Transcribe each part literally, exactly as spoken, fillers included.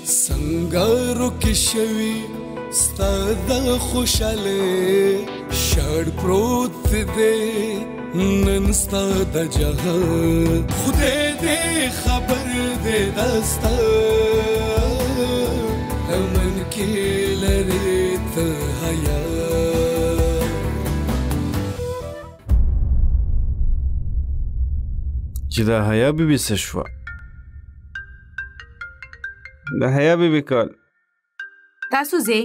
سنگارو کې شوي ستا د خوشحالۍ شړ پروت دی نن ستا د جهان خدای دې خبر دی دا ستا امن کې لرې ته حیا چې دا حیا بیبي څه شوه د حیا بیبي کال تاسو زه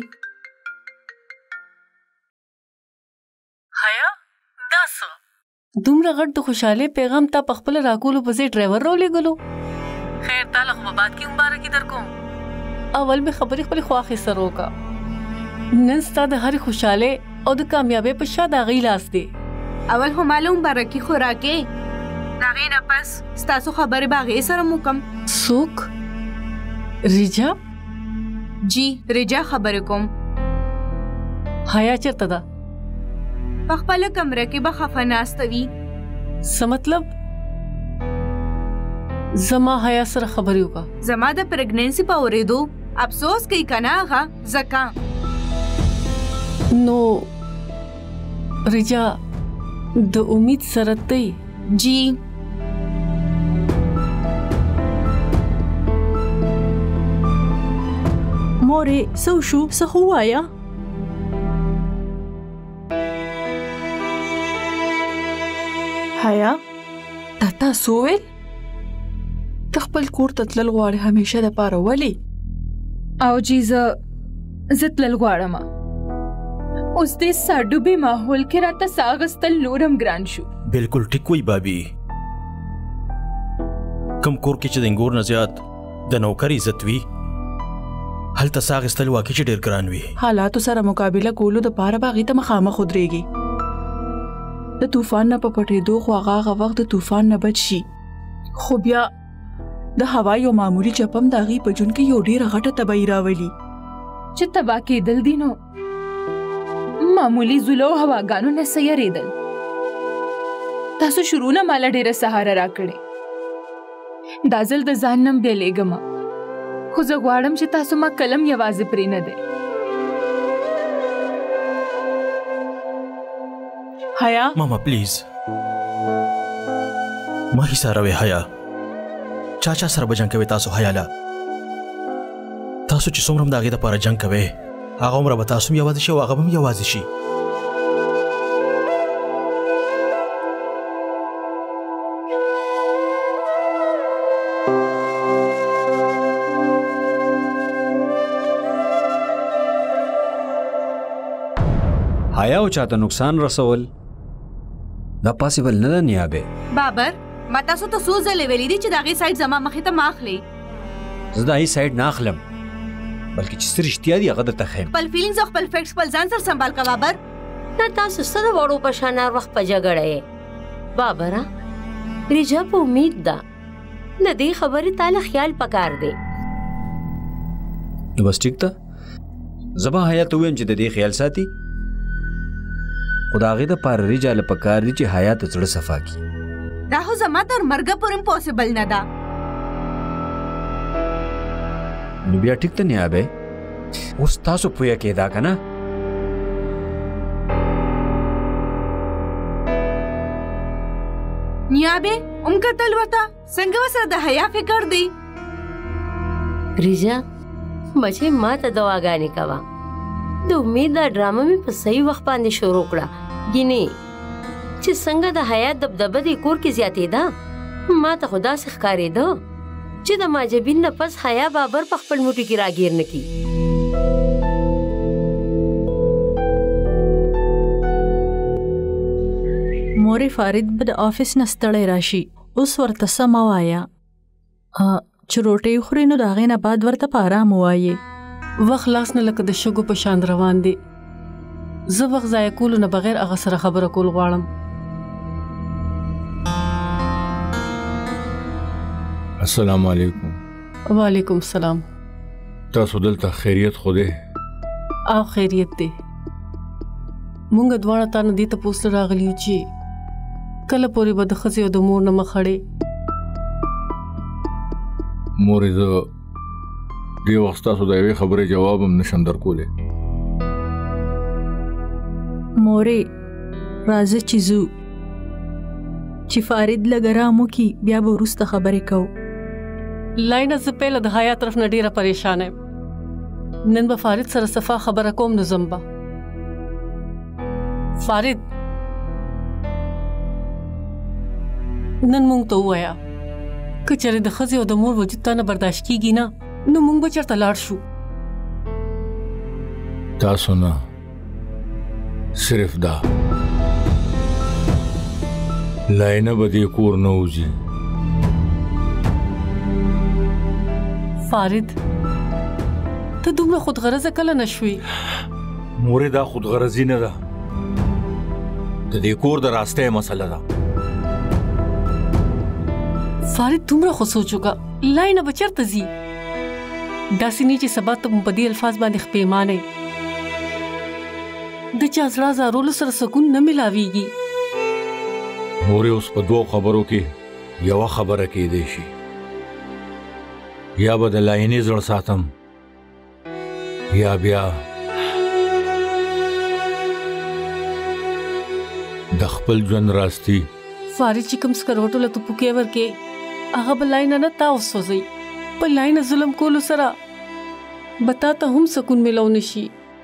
حیا دا څه دومره غټ د خوشحالۍ پیغام تا په خپل راکولو په ځای ډرایور راولېږلو خیر تا له خو به باد کې مبارکي در کوم اول مې خبرې خپلې خواښې سره وکړه نن ستا د هرې خوشحالۍ او د کامیابۍ په شا د هغې لاس دی اول خو ماله مبارکي خو راکې د هغې نه پس ستاسو خبرې به هغې سره م وکړم څوک ریجا جی ریجا خبرې کوم حیا چېرته ده په خپله کمره کې به خفه ناسته وي څه مطلب زما حیا سره خبرې وکړه زما د پریګننسي په اورېدو افسوس کوي که نه هغه ځکه نو ریجا د امید سره ته جی مورې څه وشو څه خو ووایه حیا تا تاسو وویل ته خپل کور ته تلل غواړې همیشه دپاره ولې او جی زه زه تلل غواړم اوس دې ساډوبې ماحول کې راته ساه اخیستل نور هم ګران شو بالکل ټیک وی بابي کم کور کې چې د انګور نه زیات د نوکر عزت وي هلته ساه اخیستل واقعي چې ډېر ګران وي حالاتو سره مقابله کولو دپاره به هغې ته مخامخ ودرېږي د طوفان نه په پټېدو خو هغه هغه وخت د طوفان نه بچ شي خو بیا د هوا یو معمولي چپم د هغې په ژوند کې یو ډېره غټه تباهي راولي چې تباه کېدل دي نو معمولي زولو هواګانو نه څه یېرېدل تاسو شروع نه ماله ډېره سهاره راکړې دا ځل د ځان نه بېلېږم خو زه غواړم چې تاسو ما قلم یوازې پرې نه دی حیا ماما پلیز ما حساروي حیا چا چا سره به جنګ کوي تاسو حیا له تاسو چې څومره هم د هغې دپاره جنګ کوئ هغه عمره به تاسو هم یوازې شي او هغه به هم یوازې شي حیا او چاته نقصان رسول دا پاسیبل نه ده نیابه بابر ما تاسو ته څو ځلې ویلي دي چې د هغې سایډ زما مخې ته مه اخلئ زه د هغې سایډ نه اخلم بلکې چې څه رښتیا دي هغه درته ښیم خپل فیلینګز او خپل فیکټس خپل ځان سره سنبال که بابر نه تاسو څه د وړو په شان هر وخت په جګړه یې بابره ریجا په امید ده د دې خبرې تاله خیال پکار دی نو بس ټیک ده زه به حیا ته ووایم چې د دې خیال ساتي خو د هغې دپاره ریجا له پکار دي چې حیا ته زړه صفا کړي دا خو زما تر مرګه پورې پوسیبل نه ده نو بیا ټیک ته نیابه اوس تاسو پوهه کېدا که نه نیابه ام کتل ورته څنګه ورسره د حیا فکر دی ریجا بچې ما ته دواګانې کوه د امید دا ډرامه مې په صحیح وخت باندې شروع کړه ګینې چې څنګه د حیا دبدبه دې کور کې زیاتېده ما ته خو داسې ښکارېده چې د ماجبین نه پس حیا بابر په خپل موټي کې راګیر نه کي مورې فارد به د آفس نه ستړی راشي اوس ورته څه مه وایه چې روټۍ وخورې نو د هغې نه بعد ورته په ارام ووایې وخت لاس نه لکه د شګو په شان روان دی زه وخت ضایع کولو نه بغیر هغه سره خبره کول غواړم السلام علیکم وعلیکم السلام تاسو دلته خیریت خو دی او خیریت دی مونږ دواړه تا نه دې تپوس له راغلي یو چې کله پورې به د ښځې او د مور نه مخ اړې مورې زه دې وخت تاسو د یوې خبرې جواب هم نشم درکولی. مورې راځه چې ځو چې فارد لږ ارام وکړي بیا به وروسته خبرې کوو. لاینه زه پهله د حیا طرف نه ډېره پریشانه یم. نن به فارد سره صفا خبره کوم نو ځم به. فارد نن مونږ ته ووایه که چېرې د ښځې او د مور وجود تا نه برداشت کېږي نه نو مونږ به چېرته لاړ شو. تاسو نه صرف دا لاینه به دې کور نه وځي. فارد ته دومره خودغرضه کله نه شوې؟ مورې دا خودغرضي نه ده، د دې کور د راستۍ مسله ده. فارد دومره خو سوچ وکړه لاینه به چېرته ځي؟ داسې نه چې سبا ته مو په دې الفاظ باندې خپېمانه د چا زړه زارولو سره سکون نه ملاویږي. مورې اوس په دوو خبرو کې یوه خبره کېدی شي، یا به د لاینې زړه ساتم یا بیا د خپل ژوند راستی. فارد چې کوم سکروټو له تو پوکې ورکې هغه به لاینه نه تا وسوځي. په لاینه ظلم کولو سره به تا ته هم سکون میلاو نشي.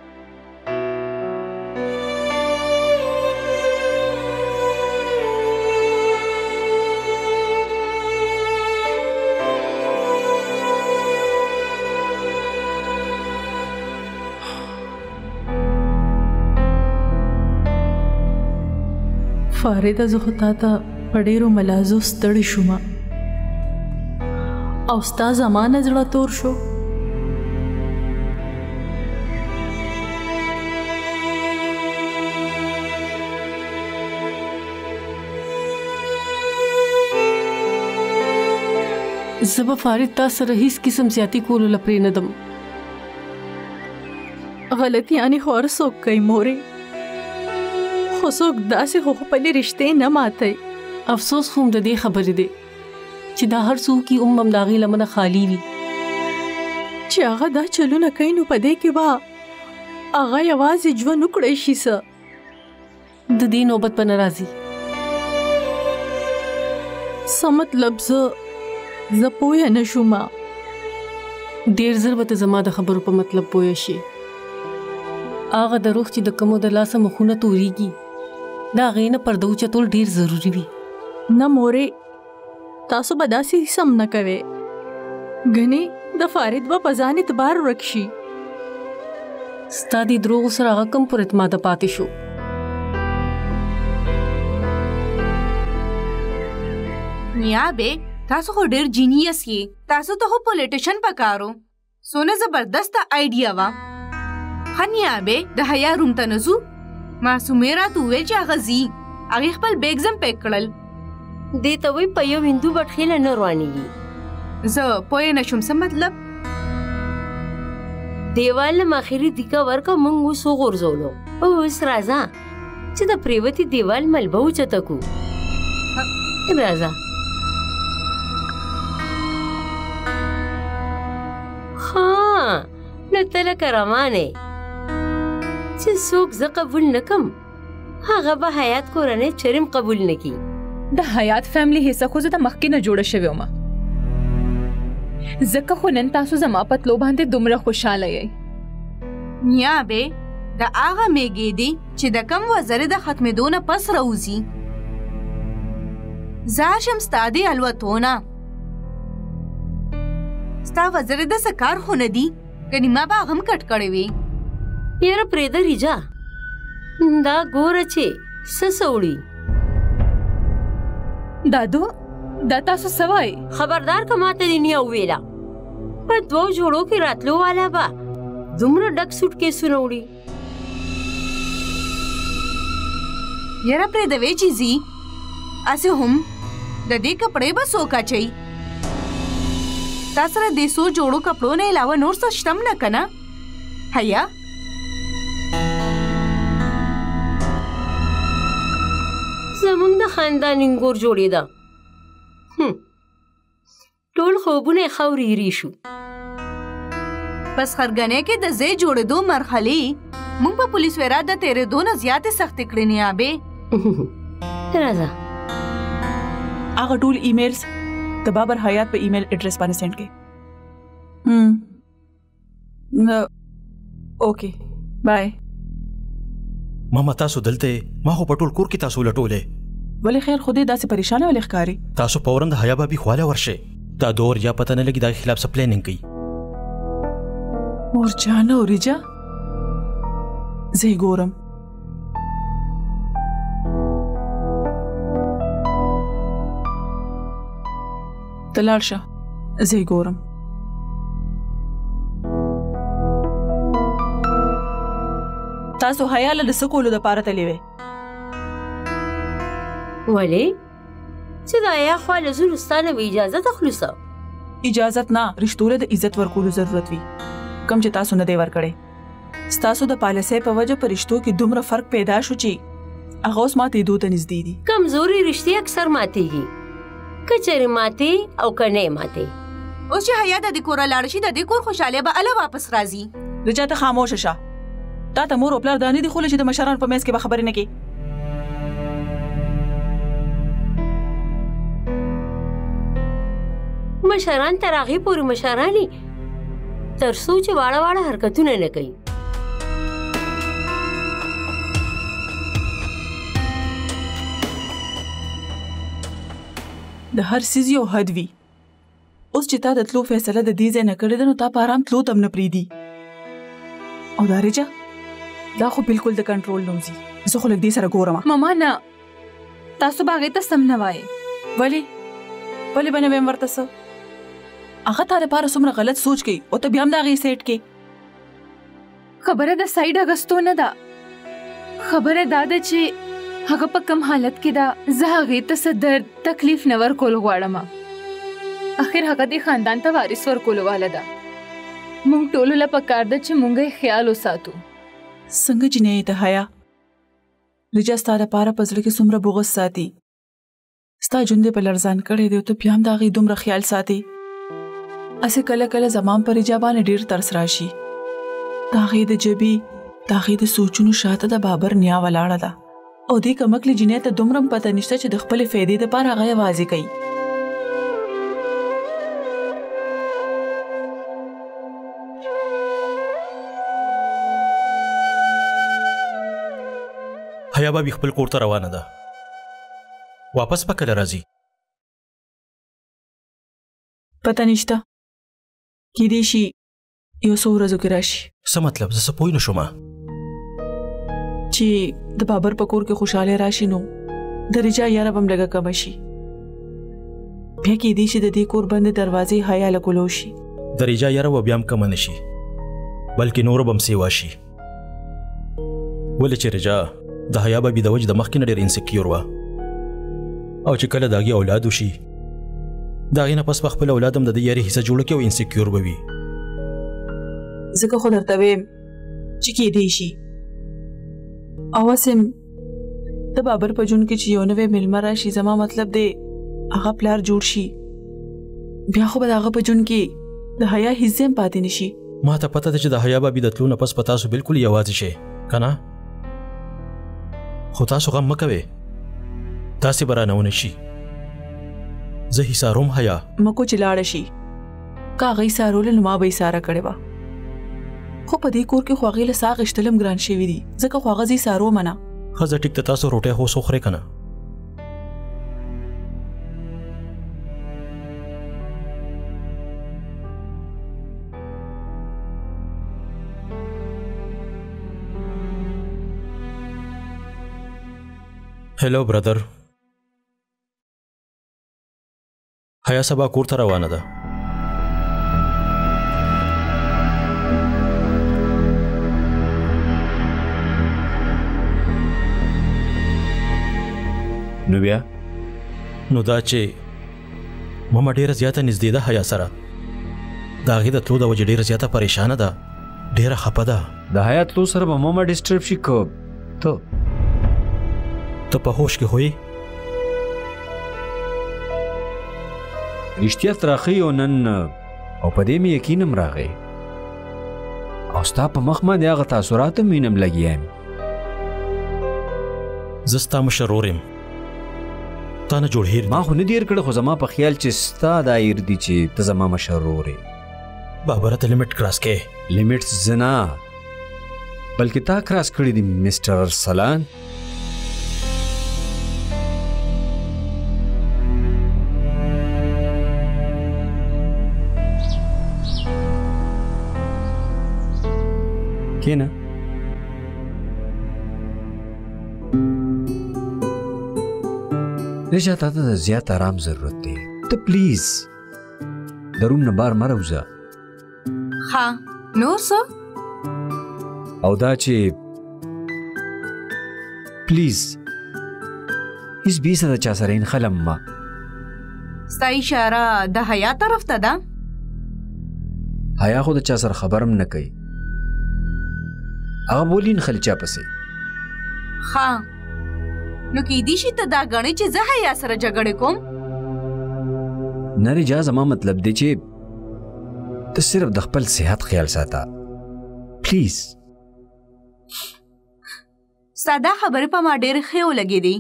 فارده زه خو تا ته په ډېرو ملازو ستړې شوم او ستا زمانه زړه تور شو. زه به فارد تا سره هیڅ قسم زیاتی کولو له پرېنږدم. غلطیانې خو هر څوک کوي مورې، خو څوک داسې خو خپلې رشتې نه ماتوي. افسوس خو هم د دې خبرې دی چې دا هر څوک یې ام هم د هغې لمنه خالي وي. چې هغه دا چلونه کوي نو په دې کې به هغه یوازې ژوند وکړی شي. څه د دې نوبت به نه راځي. څه مطلب؟ زه زه پوهه نه شوم. ډېر ژر به ته زما د خبرو په مطلب پوه شي. هغه دروغ چې د کومو د لاسه مخونه تورېږي د هغې نه پرده اوچتول ډېر ضروري وي. نه مورې تاسو به داسې هیڅ هم نه کوئ. ګنې د فارد به په ځان اعتبار ورک شي. ستا دې دروغو سره هغه کم پر اعتماده پاتې شو. نیابه تاسو خو ډېر جینیس یې. تاسو ته خو پولیټیشن پکارو. سونه زبردست آیډیا وا. خنیابه د حیا روم ته نزو. معصومې راته وویل چې هغه ځي. هغې خپل بیګز هم پیک کړل. دې ته وایي په یو هندو بټخېله نه روانېږي. زه پوه نه شوم څه مطلب؟ دیوال نه ماخري دیکه ورکه موږ اوس وغورځولو. اوس راځه چې د پریوتي دیوال ملبه اوچته کړو. راځه. ها نو ته لکه روانې چې څوک زه قبول نه کم هغه به حیات کورنۍ چریم قبول نه کړي. د حیات فیملی حصه خو زه د مخکې نه جوړه شوې ومه، ځکه خو نن تاسو زما په تلو باندې دومره خوشحاله یئ. نیابې د هغه میږې دی چې د کم وزرې د ختمېدو نه پس راوځي. زه هاشم ستا دې الوتونه ستا وزرې د څه کار خو نه دي، ګنې ما به هغه هم کټ کړی وي. یاره پرېږده ریجا، دا ګوره چې څه څه وړي. دادو دا تاسو څه وایئ؟ خبردار که ماته دې نه وویله په دوو جوړو کې راتلو والا به دومره ډک سوټ کیسونه وړي. یاره پرېږدوې چې ځي. هسې هم د دې کپړې به څوک اچوي؟ تا سره د څو جوړو کپړو نه علاوه نور څه شته هم نه که نه؟ حیا زمونږ د خاندان انګور جوړېده. ټول خوبونه یې خاورې ایرې شو. پس خرګنې کې د ځای جوړېدو مرحلې موږ په پولیس ویرا د تیرېدو نه زیاتې سختې کړې نیابې. راځه هغه ټول ایمیلز د بابر حیات په ایمیل ایډریس باندې سند کړئ. هم نو اوکې بای. ماما تاسو دلته ما خو په ټول کور کې تاسو لټولې. ولې خیر خو دې داسې پریشانه ولې ښکاري؟ تاسو فوراً د حیا بابي خواله ورشه. دا دور یا پته نه لګي دا خلاف څه پلانینګ کوي. مورجانه اوریجا زه یې ګورم. ته لاړ شه زه یې ګورم. تاسو حیا له څه کولو دپاره تللې وې؟ ولې چې د حیا خواله ځو ستا نه به اجازت اخلو څه؟ اجازت نه، رشتو له د عزت ورکولو ضرورت وي کم چې تاسو نه دی ورکړی. ستاسو د پالیسۍ په وجه په رشتو کې دومره فرق پیدا شو چې هغه اوس ماتېدو ته نږدې دي. کمزوري رشتې اکثر ماتېږي، که چېرې ماتې او که نه ماتې. اوس چې حیا د دې کوره لاړ شي د دې کور خوشحالي به اله واپس راځي. رجا ته خاموشه شه. تا ته مور او پلار دا نه دي ښوولي چې د مشرانو په منځ کې به خبرې نه کوې؟ مشران تر هغې پورې مشران دي تر څو چې واړه واړه حرکتونه نه کوي. د هر څیز یو حد وي. اوس چې تا د تلو فیصله د دې ځای نه کړې ده نو تا په ارام تلو ته هم نه پرېږدي. او دا رجا دا خو بالکل د کنټرول نه وځي. زه خو لږ دې سره ګورم. ماما نه، تاسو به هغې ته سم نه وایې. ولې ولې به نه ویم ورته څه؟ هغه تا دپاره څومره غلط سوچ کوي او ته بیا هم د هغې سیټ کې. خبره د سایډ اګستو نه ده، خبره دا ده چې هغه په کم حالت کې ده. زه هغې ته څه درد تکلیف نه ورکول غواړم. اخر هغه دې خاندان ته وارث ورکولو واله ده. موږ ټولو له پکار ده چې موږ یې خیال وساتو. څنګه جنۍ ته حیا رجا ستا دپاره په زړه کې څومره بغض ساتي. ستا ژوند یې په لړزان کړی دی او ته بیا هم د هغې دومره خیال ساتي. اسې کله کله زما په رجا باندې ډېر ترس راشي. د هغې د ژبې د هغې د سوچونو شاته د بابر نیا ولاړه ده او دې کمکلې جنۍ ته دومره هم پته نشته چې د خپلې فایدې دپاره هغه یوازې کوي. حیا بابي خپل کور ته روانه ده. واپس به کله راځي؟ پته نشته، کیدای شي یو څو ورځو کې راشي. څه مطلب؟ زه څه پوه نه شوم. چې د بابر په کور کې خوشحاله راشي نو د رجا یاره به هم لږه کمه شي. بیا کیدای شي د دې کور بندې دروازې حیا له کولو شي. د رجا یاره به بیا هم کمه نه شي بلکې نور به هم سیوا شي. ولې چې رجا د حیا بابي د وجې د مخکې نه ډېر انسیکیور وه او چې کله د هغې اولاد وشي د هغې نه پس به خپل اولاد هم د دې یارې حصه جوړه کړي او انسیکیور به وي. ځکه خو درته ویم چې کیدای شي او اسم د بابر په ژوند کې چې یو نوی میلمه راشي، زما مطلب دی هغه پلار جوړ شي، بیا خو به د هغه په ژوند کې د حیا حصې هم پاتې نه شي. ما ته پته ده چې د حیا بابي د تلو نه پس په تاسو بالکل یوازې شئ که نه؟ خو تاسو غم مه کوئ، داسې به رانه ونه شي. زه حصاروم حیا. مکو چې لاړه شي که هغه حصاروله نو ما به حصاره کړې وه، خو په دې کور کې خو هغې له ساه اخیستل هم ګران شوي دي، ځکه خو هغه زه حصارومه نه. ښځه ټیک ته تاسو روټۍ خو اوس وخورئ که نه؟ هلو برادر، حیا سبا کور ته روانه ده. نو بیا نو دا چې ماما ډیره زیاته نږدې ده حیا سره، د هغې د تلو د وجې ډیره زیاته پریشانه ده، ډیره خفه ده. د حیا تلو سره به ماما ډسټرب شي که ته ته په هوش کې هوی؟ رښتیا تراخی او نن او په دې مې یقین هم راغی او ستا په مخ باندې هغه تاثرات هم وینم لګیا یم. زه ستا مشر ورور یم، تا نه جوړ هیر ما خو نه دیر کړی، خو زما په خیال چې ستا دا هیر دي چې ته زما مشر ورور یې. بابره ته لیمټ کراس کې. لیمټ زه نه بلکې تا کراس کړي دي مسټر ارسلان. کېنه. رجا تا ته د زیات آرام ضرورت دی. ته پلیز د روم نه بار مه راوځه. ها نور څه؟ او دا چې پلیز هیڅ بیسه د چا سره انخلم ما. ستا اشاره د حیا طرف ته ده؟ حیا خو د چا سره خبرم نه کوي، هغه بولي نخلي چا پسې. ها نو کیدی شي ته دا غړې چې زه حیا سره جګړه کوم؟ نه رجا، زما مطلب دی چې ته صرف د خپل صحت خیال ساته پلیز. ساده خبرې په ما ډېر ښې ولګې دي.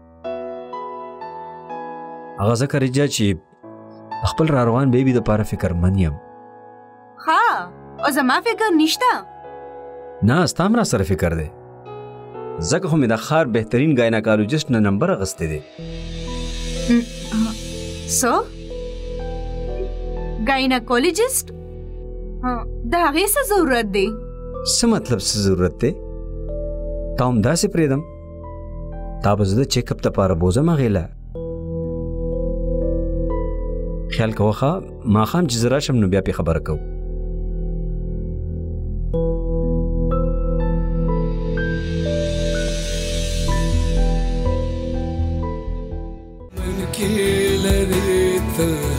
هغه ځکه رجا چې خپل را روان بیبي دپاره فکرمند یم. ها او زما فکر نشته؟ نه ستا هم را سره فکر دی، ځکه خو مې د ښار بهترین ګایناکالوجسټ نه نمبر اخیستی دی. څه؟ ګایناکالوجسټ؟ د هغې څه ضرورت دی؟ څه مطلب څه ضرورت دی؟ تا هم داسې پرېږدم، تا به زه د چیک اپ دپاره بوځم هغې له. خیال کوه ښه، ماښام چې زه راشم نو بیا پې خبره کوو. من کې لرې ته